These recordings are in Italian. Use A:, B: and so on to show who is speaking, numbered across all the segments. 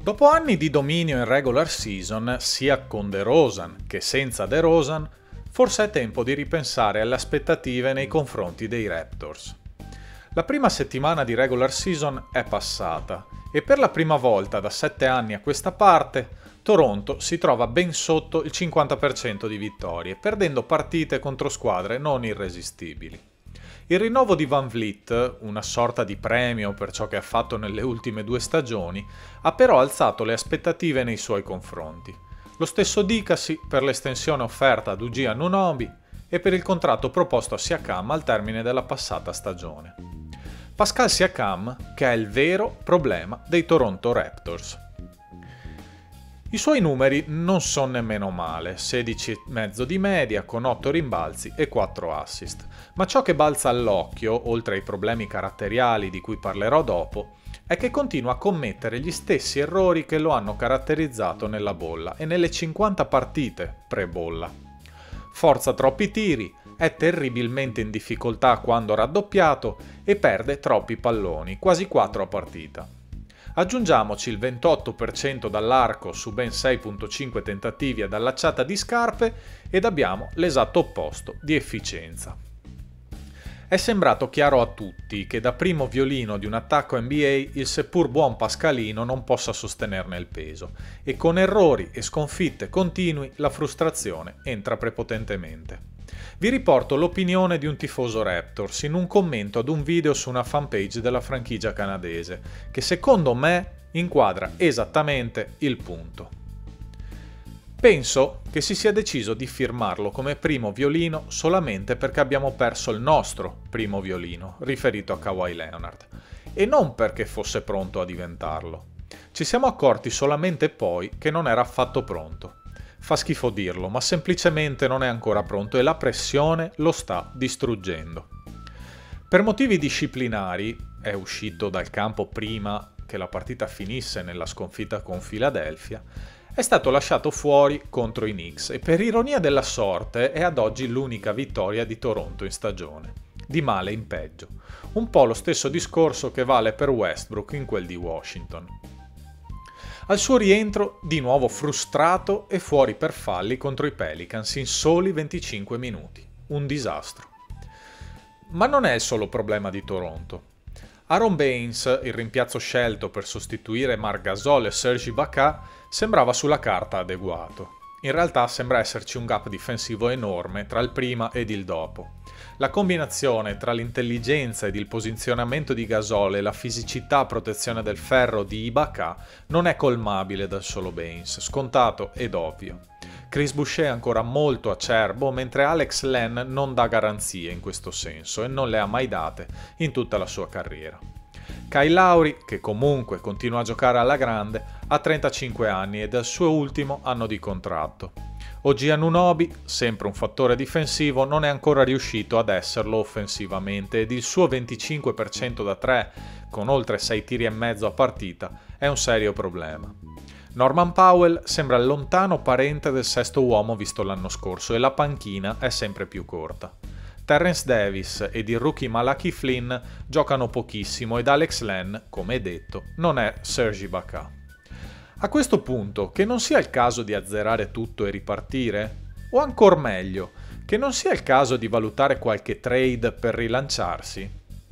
A: Dopo anni di dominio in regular season, sia con DeRozan che senza DeRozan, forse è tempo di ripensare alle aspettative nei confronti dei Raptors. La prima settimana di regular season è passata e per la prima volta da 7 anni a questa parte Toronto si trova ben sotto il 50% di vittorie, perdendo partite contro squadre non irresistibili. Il rinnovo di Van Vliet, una sorta di premio per ciò che ha fatto nelle ultime 2 stagioni, ha però alzato le aspettative nei suoi confronti. Lo stesso dicasi per l'estensione offerta ad UG Anunoby e per il contratto proposto a Siakam al termine della passata stagione. Pascal Siakam, che è il vero problema dei Toronto Raptors. I suoi numeri non sono nemmeno male, 16,5 di media con 8 rimbalzi e 4 assist, ma ciò che balza all'occhio, oltre ai problemi caratteriali di cui parlerò dopo, è che continua a commettere gli stessi errori che lo hanno caratterizzato nella bolla e nelle 50 partite pre-bolla. Forza troppi tiri, è terribilmente in difficoltà quando raddoppiato e perde troppi palloni, quasi 4 a partita. Aggiungiamoci il 28% dall'arco su ben 6,5 tentativi ad allacciata di scarpe ed abbiamo l'esatto opposto di efficienza. È sembrato chiaro a tutti che da primo violino di un attacco NBA il seppur buon Pascalino non possa sostenerne il peso e con errori e sconfitte continui la frustrazione entra prepotentemente. Vi riporto l'opinione di un tifoso Raptors in un commento ad un video su una fanpage della franchigia canadese, che secondo me inquadra esattamente il punto. Penso che si sia deciso di firmarlo come primo violino solamente perché abbiamo perso il nostro primo violino, riferito a Kawhi Leonard, e non perché fosse pronto a diventarlo. Ci siamo accorti solamente poi che non era affatto pronto. Fa schifo dirlo, ma semplicemente non è ancora pronto e la pressione lo sta distruggendo. Per motivi disciplinari, è uscito dal campo prima che la partita finisse nella sconfitta con Philadelphia, è stato lasciato fuori contro i Knicks e per ironia della sorte è ad oggi l'unica vittoria di Toronto in stagione. Di male in peggio. Un po' lo stesso discorso che vale per Westbrook in quel di Washington. Al suo rientro, di nuovo frustrato e fuori per falli contro i Pelicans in soli 25 minuti. Un disastro. Ma non è il solo problema di Toronto. Aaron Baines, il rimpiazzo scelto per sostituire Marc Gasol e Serge Ibaka, sembrava sulla carta adeguato. In realtà sembra esserci un gap difensivo enorme tra il prima ed il dopo. La combinazione tra l'intelligenza ed il posizionamento di Gasol e la fisicità a protezione del ferro di Ibaka non è colmabile dal solo Baines, scontato ed ovvio. Chris Boucher è ancora molto acerbo, mentre Alex Len non dà garanzie in questo senso e non le ha mai date in tutta la sua carriera. Kyle Lowry, che comunque continua a giocare alla grande, ha 35 anni ed è il suo ultimo anno di contratto. OG Anunoby, sempre un fattore difensivo, non è ancora riuscito ad esserlo offensivamente ed il suo 25% da 3, con oltre 6 tiri e mezzo a partita, è un serio problema. Norman Powell sembra il lontano parente del sesto uomo visto l'anno scorso e la panchina è sempre più corta. Terrence Davis ed il rookie Malachi Flynn giocano pochissimo ed Alex Len, come detto, non è Serge Ibaka. A questo punto, che non sia il caso di azzerare tutto e ripartire? O ancor meglio, che non sia il caso di valutare qualche trade per rilanciarsi?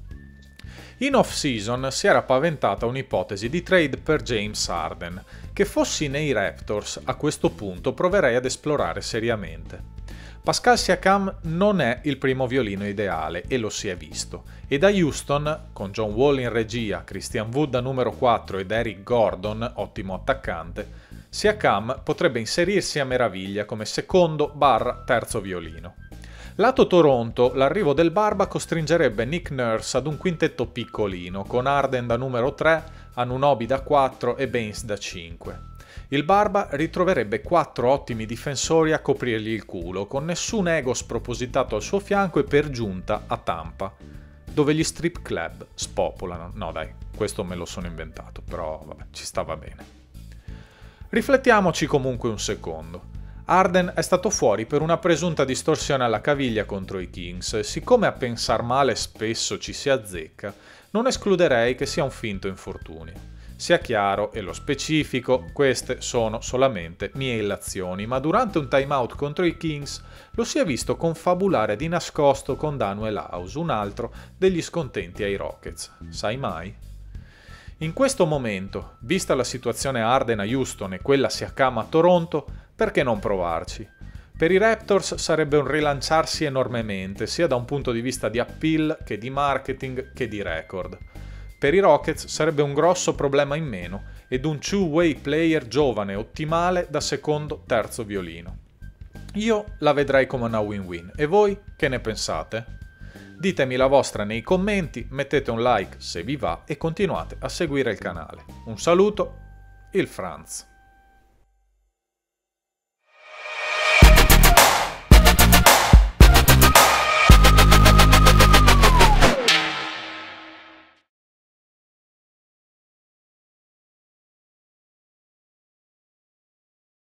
A: In off-season si era paventata un'ipotesi di trade per James Harden, che fossi nei Raptors a questo punto proverei ad esplorare seriamente. Pascal Siakam non è il primo violino ideale e lo si è visto, e da Houston, con John Wall in regia, Christian Wood a numero 4 ed Eric Gordon, ottimo attaccante, Siakam potrebbe inserirsi a meraviglia come secondo/terzo violino. Lato Toronto, l'arrivo del Barba costringerebbe Nick Nurse ad un quintetto piccolino, con Harden da numero 3, Anunoby da 4 e Baines da 5. Il Barba ritroverebbe 4 ottimi difensori a coprirgli il culo, con nessun ego spropositato al suo fianco e per giunta a Tampa, dove gli strip club spopolano. No dai, questo me lo sono inventato, però vabbè, ci stava bene. Riflettiamoci comunque un secondo. Harden è stato fuori per una presunta distorsione alla caviglia contro i Kings e siccome a pensar male spesso ci si azzecca, non escluderei che sia un finto infortunio. Sia chiaro e lo specifico, queste sono solamente mie illazioni, ma durante un timeout contro i Kings lo si è visto confabulare di nascosto con Danuel House, un altro degli scontenti ai Rockets. Sai mai? In questo momento, vista la situazione a Harden a Houston e quella Siakam a Toronto, perché non provarci? Per i Raptors sarebbe un rilanciarsi enormemente, sia da un punto di vista di appeal che di marketing che di record. Per i Rockets sarebbe un grosso problema in meno ed un two-way player giovane ottimale da secondo-terzo violino. Io la vedrei come una win-win, e voi che ne pensate? Ditemi la vostra nei commenti, mettete un like se vi va e continuate a seguire il canale. Un saluto, il Franz.